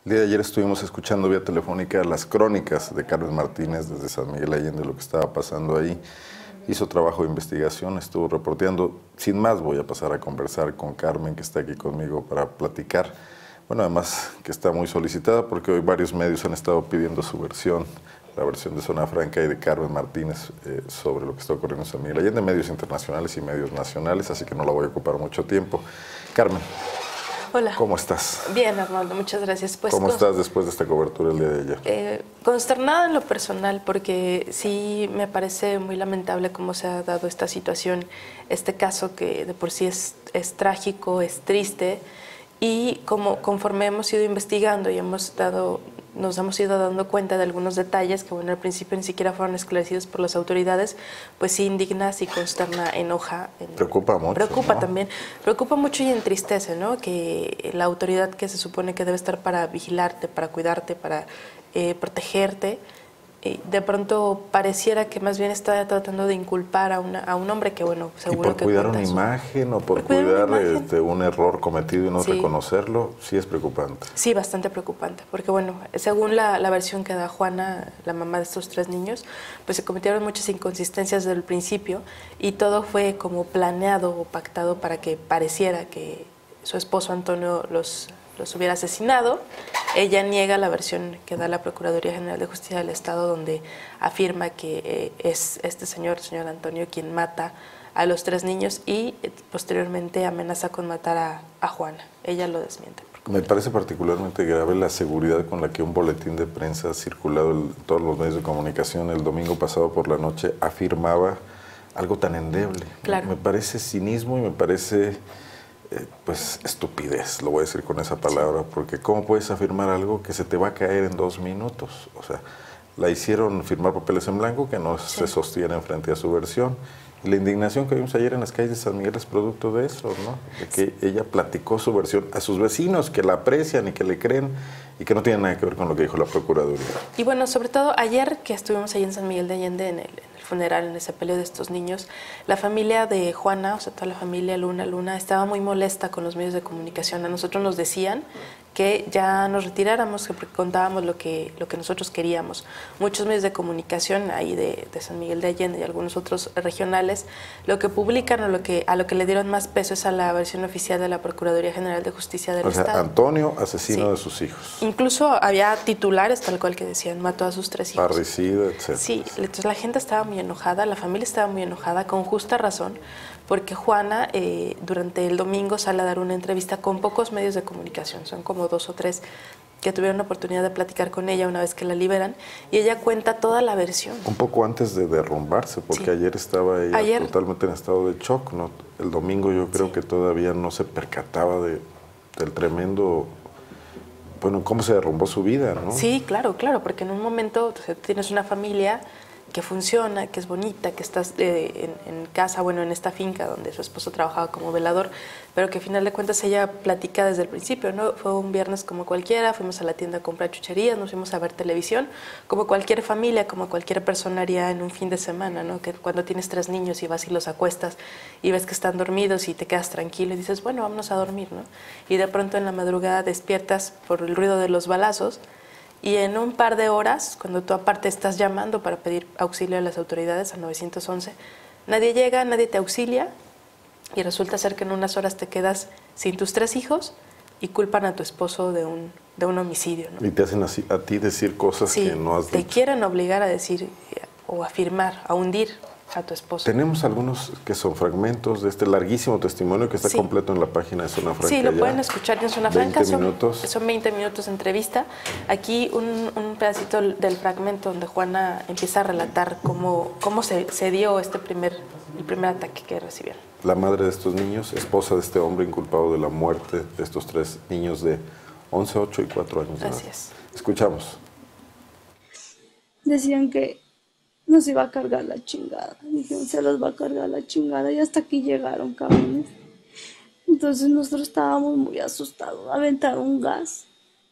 El día de ayer estuvimos escuchando vía telefónica las crónicas de Carmen Martínez desde San Miguel Allende, lo que estaba pasando ahí. Hizo trabajo de investigación, estuvo reporteando. Sin más, voy a pasar a conversar con Carmen, que está aquí conmigo para platicar. Bueno, además que está muy solicitada porque hoy varios medios han estado pidiendo su versión, la versión de Zona Franca y de Carmen Martínez sobre lo que está ocurriendo en San Miguel Allende, medios internacionales y medios nacionales, así que no la voy a ocupar mucho tiempo. Carmen. Hola. ¿Cómo estás? Bien, Armando, muchas gracias. Pues, ¿cómo estás después de esta cobertura el día de ayer? Consternada en lo personal, porque sí me parece muy lamentable cómo se ha dado esta situación, este caso que de por sí es trágico, es triste, y conforme hemos ido investigando y nos hemos ido dando cuenta de algunos detalles que, bueno, al principio ni siquiera fueron esclarecidos por las autoridades, pues sí indigna, sí consterna, enoja. Preocupa mucho, Preocupa, ¿no? también. Preocupa mucho y entristece, ¿no? Que la autoridad que se supone que debe estar para vigilarte, para cuidarte, para protegerte, de pronto pareciera que más bien está tratando de inculpar a un hombre que, bueno, seguro y por que cuidar cuenta una imagen o por cuidar una cuidar imagen. un error cometido y no Sí. reconocerlo, sí es preocupante. Sí, bastante preocupante, porque bueno, según la versión que da Juana, la mamá de estos 3 niños, pues se cometieron muchas inconsistencias desde el principio y todo fue como planeado o pactado para que pareciera que su esposo Antonio los hubiera asesinado. Ella niega la versión que da la Procuraduría General de Justicia del Estado, donde afirma que es este señor Antonio, quien mata a los 3 niños y posteriormente amenaza con matar a Juana. Ella lo desmiente. Me parece particularmente grave la seguridad con la que un boletín de prensa ha circulado en todos los medios de comunicación el domingo pasado por la noche afirmaba algo tan endeble. Claro. Me parece cinismo y me parece pues estupidez, lo voy a decir con esa palabra, porque ¿cómo puedes afirmar algo que se te va a caer en 2 minutos? O sea, la hicieron firmar papeles en blanco que no se sostienen frente a su versión. Y la indignación que vimos ayer en las calles de San Miguel es producto de eso, ¿no? De que ella platicó su versión a sus vecinos, que la aprecian y que le creen y que no tiene nada que ver con lo que dijo la Procuraduría. Y bueno, sobre todo ayer que estuvimos ahí en San Miguel de Allende en el funeral, en el sepelio de estos niños, la familia de Juana, o sea, toda la familia Luna, estaba muy molesta con los medios de comunicación. A nosotros nos decían que ya nos retiráramos, que contábamos lo que nosotros queríamos. Muchos medios de comunicación ahí de San Miguel de Allende y algunos otros regionales, lo que publican o a lo que le dieron más peso es a la versión oficial de la Procuraduría General de Justicia del Estado. Antonio, asesino Sí. de sus hijos. Incluso había titulares tal cual que decían, mató a sus 3 hijos. Parricida, etc. Sí, entonces la gente estaba muy enojada, la familia estaba muy enojada, con justa razón, porque Juana durante el domingo sale a dar una entrevista con pocos medios de comunicación, son como 2 o 3 que tuvieron la oportunidad de platicar con ella una vez que la liberan, y ella cuenta toda la versión. Un poco antes de derrumbarse, porque Sí. ayer estaba ella totalmente en estado de shock, ¿no? El domingo yo creo que todavía no se percataba del tremendo, bueno, cómo se derrumbó su vida, ¿no? Sí, claro, porque en un momento tienes una familia que funciona, que es bonita, que estás en casa, bueno, en esta finca donde su esposo trabajaba como velador, pero que al final de cuentas ella platica desde el principio, ¿no? Fue un viernes como cualquiera, fuimos a la tienda a comprar chucherías, nos fuimos a ver televisión, como cualquier familia, como cualquier persona haría en un fin de semana, ¿no? Que cuando tienes 3 niños y vas y los acuestas y ves que están dormidos y te quedas tranquilo y dices, bueno, vámonos a dormir, ¿no? Y de pronto en la madrugada despiertas por el ruido de los balazos. Y en un par de horas, cuando tú aparte estás llamando para pedir auxilio a las autoridades, al 911, nadie llega, nadie te auxilia y resulta ser que en unas horas te quedas sin tus 3 hijos y culpan a tu esposo de un homicidio, ¿no? Y te hacen así, a ti decir cosas que no has dicho. Te quieren obligar a decir o afirmar, a hundir a tu esposo. Tenemos algunos que son fragmentos de este larguísimo testimonio que está completo en la página de Zona Franca. Sí, lo pueden escuchar en Zona Franca. 20 minutos. Son 20 minutos de entrevista. Aquí un pedacito del fragmento donde Juana empieza a relatar cómo se dio el primer ataque que recibieron. La madre de estos niños, esposa de este hombre inculpado de la muerte de estos 3 niños de 11, 8 y 4 años de edad. Así es. Escuchamos. Decían que nos iba a cargar la chingada. Dijeron, se los va a cargar la chingada. Y hasta aquí llegaron, cabrones. Entonces nosotros estábamos muy asustados. Aventaron gas.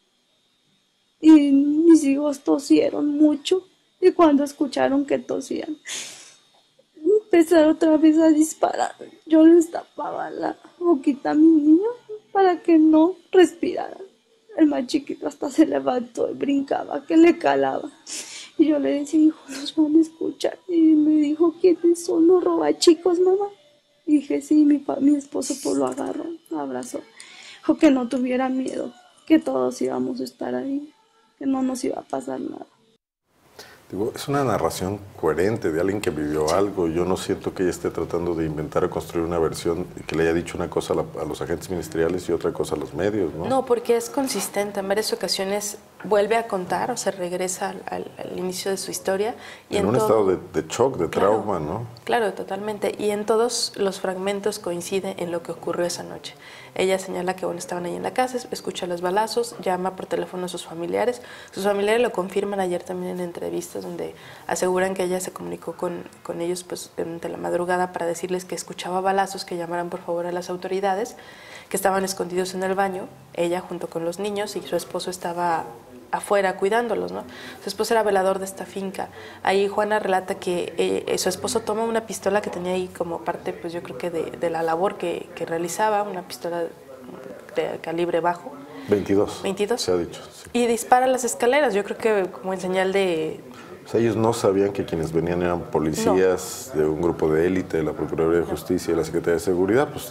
Y mis hijos tosieron mucho. Y cuando escucharon que tosían, empezaron otra vez a disparar. Yo les tapaba la boquita a mi niño para que no respiraran. El más chiquito hasta se levantó y brincaba, que le calaba. Y yo le decía, hijo, nos van a escuchar. Y me dijo, ¿quiénes son los robachicos, mamá? Y dije, sí, mi esposo pues lo agarró, lo abrazó. Dijo que no tuviera miedo, que todos íbamos a estar ahí, que no nos iba a pasar nada. Digo, es una narración coherente de alguien que vivió algo. Yo no siento que ella esté tratando de inventar o construir una versión que le haya dicho una cosa a los agentes ministeriales y otra cosa a los medios, ¿no? No, porque es consistente. En varias ocasiones vuelve a contar o se regresa al inicio de su historia. Y en un estado de shock, de claro, trauma, ¿no? Claro, totalmente. Y en todos los fragmentos coincide en lo que ocurrió esa noche. Ella señala que bueno, estaban ahí en la casa, escucha los balazos, llama por teléfono a sus familiares. Sus familiares lo confirman ayer también en entrevistas donde aseguran que ella se comunicó con ellos pues, durante la madrugada para decirles que escuchaba balazos, que llamaran por favor a las autoridades, que estaban escondidos en el baño, ella junto con los niños y su esposo estaba afuera cuidándolos, ¿no? Su esposo era velador de esta finca. Ahí Juana relata que su esposo toma una pistola que tenía ahí como parte, pues yo creo que de la labor que realizaba, una pistola de calibre bajo. 22. 22. Se ha dicho. Sí. Y dispara a las escaleras, yo creo que como en señal de... O sea, ellos no sabían que quienes venían eran policías de un grupo de élite, de la Procuraduría de Justicia y de la Secretaría de Seguridad, pues...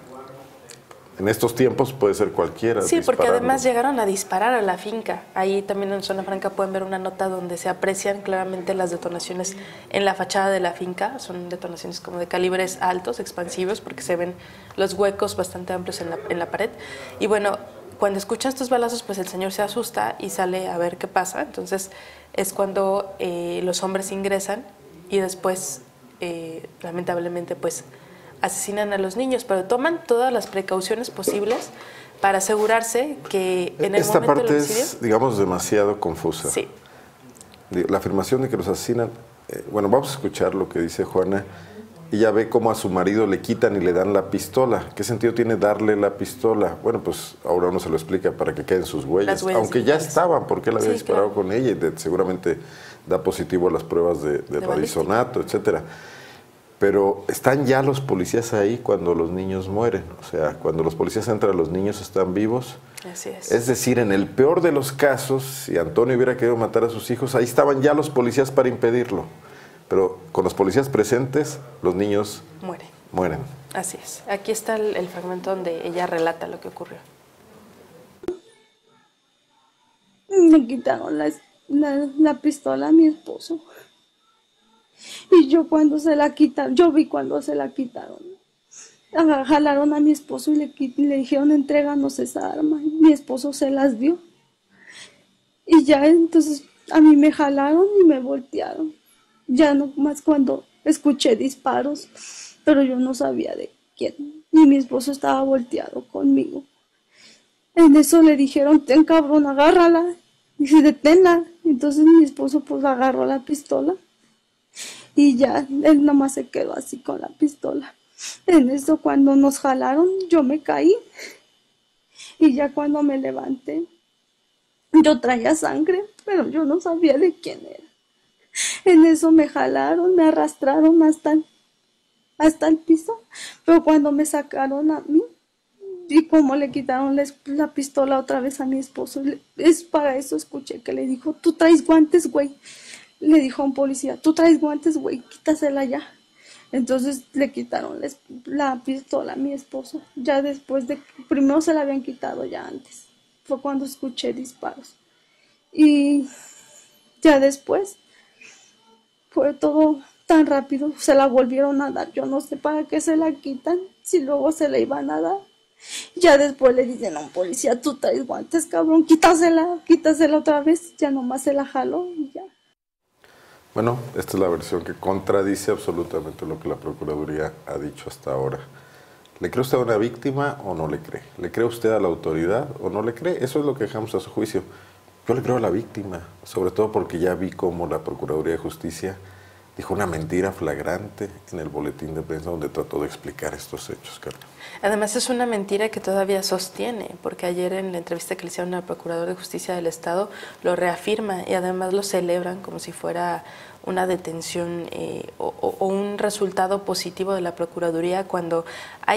En estos tiempos puede ser cualquiera. Sí, porque además llegaron a disparar a la finca. Ahí también en Zona Franca pueden ver una nota donde se aprecian claramente las detonaciones en la fachada de la finca. Son detonaciones como de calibres altos, expansivos, porque se ven los huecos bastante amplios en la pared. Y bueno, cuando escucha estos balazos, pues el señor se asusta y sale a ver qué pasa. Entonces es cuando los hombres ingresan y después, lamentablemente, pues asesinan a los niños, pero toman todas las precauciones posibles para asegurarse que en el esta momento parte del homicidio... es, digamos, demasiado confusa. Sí. La afirmación de que los asesinan... bueno, vamos a escuchar lo que dice Juana. Ella ve cómo a su marido le quitan y le dan la pistola. ¿Qué sentido tiene darle la pistola? Bueno, pues ahora uno se lo explica para que queden sus huellas. Aunque ya estaban, porque él había disparado con ella y seguramente da positivo a las pruebas de balizonato, etcétera. Pero están ya los policías ahí cuando los niños mueren. O sea, cuando los policías entran, los niños están vivos. Así es. Es decir, en el peor de los casos, si Antonio hubiera querido matar a sus hijos, ahí estaban ya los policías para impedirlo. Pero con los policías presentes, los niños mueren. Así es. Aquí está el fragmento donde ella relata lo que ocurrió. Me quitaron la pistola a mi esposo. Y yo cuando se la quitaron, yo vi cuando se la quitaron. Jalaron a mi esposo y le dijeron, entréganos esa arma. Y mi esposo se las dio. Y ya entonces a mí me jalaron y me voltearon. Ya no más cuando escuché disparos, pero yo no sabía de quién. Y mi esposo estaba volteado conmigo. En eso le dijeron, ten cabrón, agárrala. Y dice, deténla. Entonces mi esposo pues agarró la pistola. Y ya, él nomás se quedó así con la pistola. En eso, cuando nos jalaron, yo me caí. Y ya cuando me levanté, yo traía sangre, pero yo no sabía de quién era. En eso me jalaron, me arrastraron hasta el piso. Pero cuando me sacaron a mí, y como le quitaron la pistola otra vez a mi esposo, es para eso escuché que le dijo, tú traes guantes, güey. Le dijo a un policía, tú traes guantes, güey, quítasela ya. Entonces le quitaron la pistola a mi esposo. Ya después de, primero se la habían quitado ya antes. Fue cuando escuché disparos. Y ya después fue todo tan rápido, se la volvieron a dar. Yo no sé para qué se la quitan, si luego se la iban a dar. Ya después le dicen a un policía, tú traes guantes, cabrón, quítasela otra vez. Ya nomás se la jaló y ya. Bueno, esta es la versión que contradice absolutamente lo que la Procuraduría ha dicho hasta ahora. ¿Le cree usted a una víctima o no le cree? ¿Le cree usted a la autoridad o no le cree? Eso es lo que dejamos a su juicio. Yo le creo a la víctima, sobre todo porque ya vi cómo la Procuraduría de Justicia dijo una mentira flagrante en el boletín de prensa donde trató de explicar estos hechos, Carmen. Además es una mentira que todavía sostiene, porque ayer en la entrevista que le hicieron al Procurador de Justicia del Estado lo reafirma y además lo celebran como si fuera una detención o un resultado positivo de la Procuraduría, cuando hay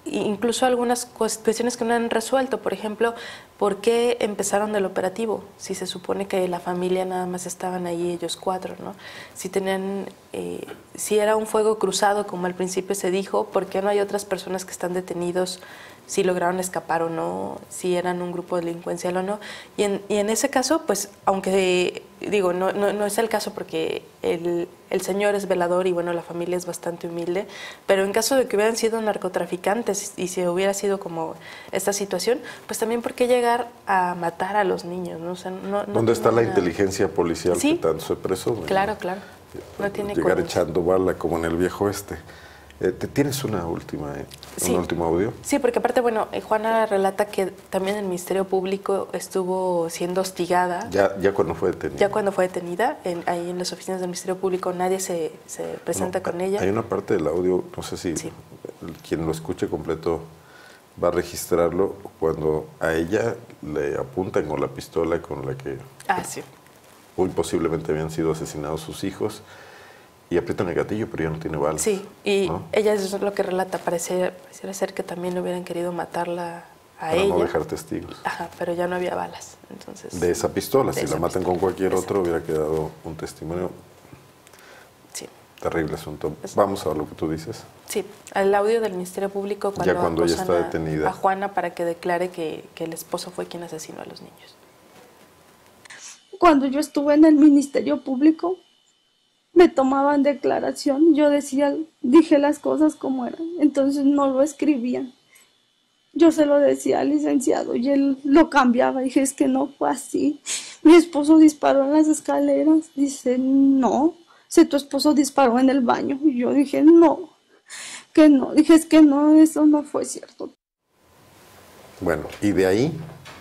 incluso algunas cuestiones que no han resuelto. Por ejemplo, ¿por qué empezaron el operativo? Si se supone que la familia nada más estaban ahí ellos 4, ¿no? Si tenían, si era un fuego cruzado, como al principio se dijo, ¿por qué no hay otras personas que están detenidos? Si lograron escapar o no, si eran un grupo delincuencial o no. Y en ese caso, pues, aunque digo, no es el caso porque el señor es velador y bueno, la familia es bastante humilde, pero en caso de que hubieran sido narcotraficantes y si hubiera sido como esta situación, pues también por qué llegar a matar a los niños, ¿no? O sea, ¿Dónde está la inteligencia policial que tanto se presume? Claro, claro. No tiene llegar echando bala como en el viejo oeste. ¿Tienes una última, un último audio? Sí, porque aparte, bueno, Juana relata que también el Ministerio Público estuvo siendo hostigada. Ya cuando fue detenida. Ya cuando fue detenida, ahí en las oficinas del Ministerio Público nadie se presenta con ella. Hay una parte del audio, no sé si quien lo escuche completo va a registrarlo, cuando a ella le apuntan con la pistola con la que muy posiblemente habían sido asesinados sus hijos. Y aprietan el gatillo, pero ya no tiene balas. Sí, y ella eso es lo que relata. Pareciera ser que también hubieran querido matarla a ella. Para no dejar testigos. Ajá, pero ya no había balas. Entonces, de esa pistola, si la matan con cualquier otro, hubiera quedado un testimonio. Sí. Terrible asunto. Vamos a ver lo que tú dices. Sí, al audio del Ministerio Público cuando ella está detenida. A Juana para que declare que el esposo fue quien asesinó a los niños. Cuando yo estuve en el Ministerio Público, me tomaban declaración, yo dije las cosas como eran, entonces no lo escribían. Yo se lo decía al licenciado y él lo cambiaba, dije, es que no fue así. Mi esposo disparó en las escaleras, dice, no, si tu esposo disparó en el baño. Y yo dije, no, que no, dije, es que no, eso no fue cierto. Bueno, y de ahí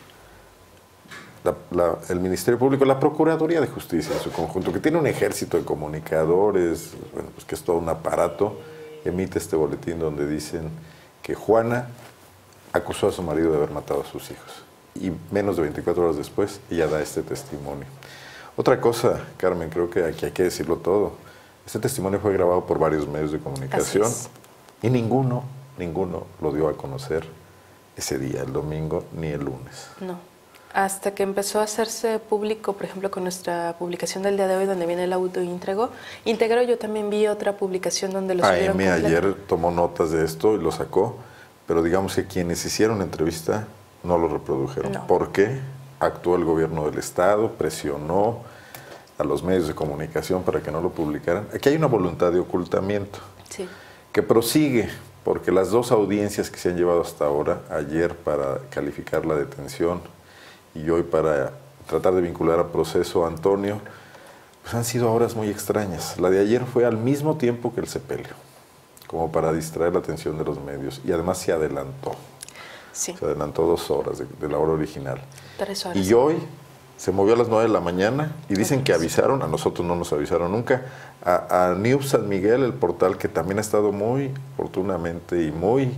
el Ministerio Público, la Procuraduría de Justicia en su conjunto, que tiene un ejército de comunicadores, bueno, pues que es todo un aparato, emite este boletín donde dicen que Juana acusó a su marido de haber matado a sus hijos. Y menos de 24 horas después, ella da este testimonio. Otra cosa, Carmen, creo que aquí hay que decirlo todo. Este testimonio fue grabado por varios medios de comunicación y ninguno lo dio a conocer ese día, el domingo, ni el lunes. No. Hasta que empezó a hacerse público, por ejemplo, con nuestra publicación del día de hoy, donde viene el audio íntegro, yo también vi otra publicación donde lo subieron completo. Ayer tomó notas de esto y lo sacó, pero digamos que quienes hicieron la entrevista no lo reprodujeron. No. ¿Por qué? Actuó el gobierno del Estado, presionó a los medios de comunicación para que no lo publicaran. Aquí hay una voluntad de ocultamiento que prosigue, porque las dos audiencias que se han llevado hasta ahora, ayer para calificar la detención y hoy para tratar de vincular a proceso a Antonio, pues han sido horas muy extrañas. La de ayer fue al mismo tiempo que el sepelio, como para distraer la atención de los medios, y además se adelantó. Sí. Se adelantó 2 horas de la hora original. 3 horas. Y hoy se movió a las 9 de la mañana y dicen que avisaron, a nosotros no nos avisaron nunca, a News San Miguel, el portal que también ha estado muy oportunamente y muy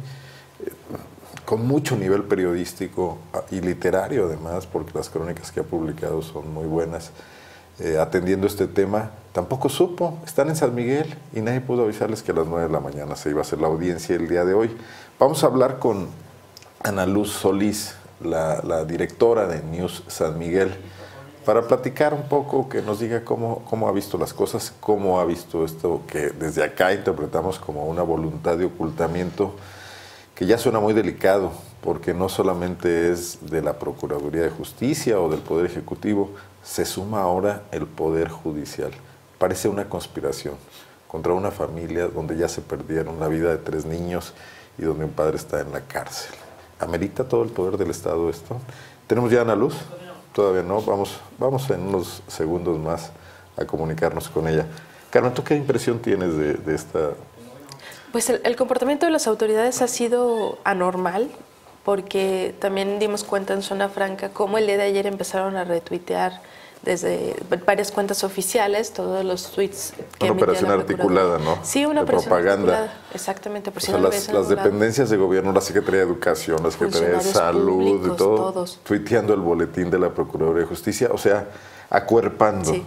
con mucho nivel periodístico y literario además, porque las crónicas que ha publicado son muy buenas, atendiendo este tema, tampoco supo. Están en San Miguel y nadie pudo avisarles que a las 9 de la mañana se iba a hacer la audiencia el día de hoy. Vamos a hablar con Ana Luz Solís, la directora de News San Miguel, para platicar un poco, que nos diga cómo ha visto las cosas, cómo ha visto esto que desde acá interpretamos como una voluntad de ocultamiento, que ya suena muy delicado, porque no solamente es de la Procuraduría de Justicia o del Poder Ejecutivo, se suma ahora el Poder Judicial. Parece una conspiración contra una familia donde ya se perdieron la vida de 3 niños y donde un padre está en la cárcel. ¿Amerita todo el poder del Estado esto? ¿Tenemos ya Ana Luz? Todavía no, vamos en unos segundos más a comunicarnos con ella. Carmen, ¿tú qué impresión tienes de esta...? Pues el comportamiento de las autoridades ha sido anormal, porque también dimos cuenta en Zona Franca cómo el día de ayer empezaron a retuitear desde varias cuentas oficiales todos los tweets que una operación articulada, ¿no? Sí, una operación propaganda. Articulada. Exactamente. Por si no las dependencias de gobierno, la Secretaría de Educación, la Secretaría de Salud, y todo, todos tuiteando el boletín de la Procuraduría de Justicia, o sea, acuerpando. Sí.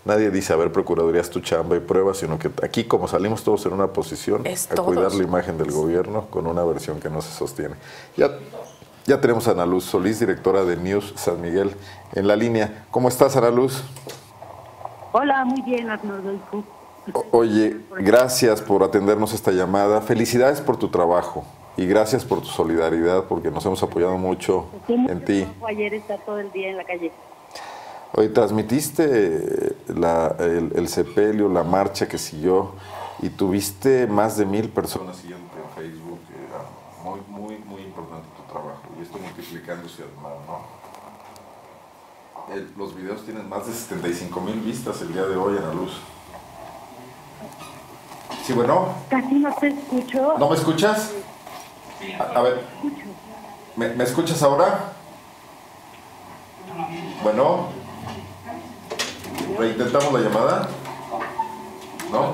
nadie dice, a ver, Procuraduría es tu chamba y pruebas, sino que aquí, como salimos todos en una posición, Es a cuidar todos. la imagen del gobierno con una versión que no se sostiene. Ya tenemos a Ana Luz Solís, directora de News San Miguel, en la línea. ¿Cómo estás, Ana Luz? Hola, muy bien, Arnoldo. ¿Y tú? Oye, gracias por atendernos esta llamada. Felicidades por tu trabajo y gracias por tu solidaridad, porque nos hemos apoyado mucho en ti. Ayer está todo el día en la calle. Hoy transmitiste el sepelio, la marcha que siguió, y tuviste más de 1000 personas siguiéndote en Facebook. Era muy importante tu trabajo, y esto multiplicándose además, ¿no? Los videos tienen más de 75,000 vistas el día de hoy, Ana Luz. Sí, bueno. Casi no te escucho. ¿No me escuchas? A ver, ¿me escuchas ahora? Bueno, reintentamos la llamada. ¿No?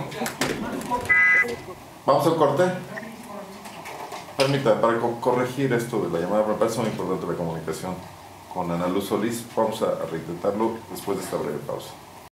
¿Vamos al corte? Permítame, para corregir esto de la llamada, me parece muy importante la comunicación con Ana Luz Solís. Vamos a reintentarlo después de esta breve pausa.